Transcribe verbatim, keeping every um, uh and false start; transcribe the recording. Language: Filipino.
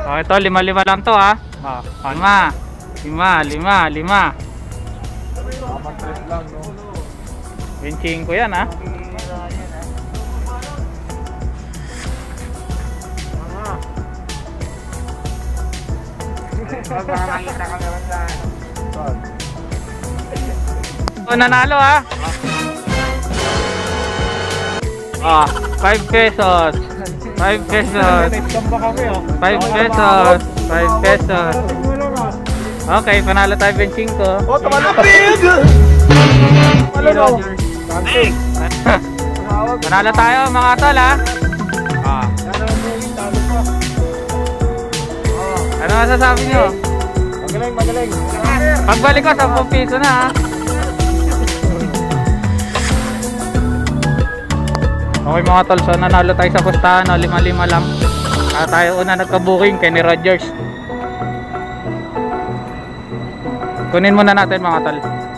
Oh, ito, lima-lima lang to ha. Oh, lima. Lima, lima, lima. Benching ko yan ha. So, nanalo ha. Ah, five pesos. five pesos. five pesos. five pesos. Okay, panalo tayo benching ko. Oh, tamalo pa. Panalo tayo mga tol ha. Ah. Ano masasabi nyo? Magaling, magaling. Pagbalik ko, ten piso na ha. Okay mga tol, so nanalo tayo sa pustahan, no? lima-lima lang. Ah, tayo una nagka-booking kay ni Rogers. Kunin muna natin mga tol.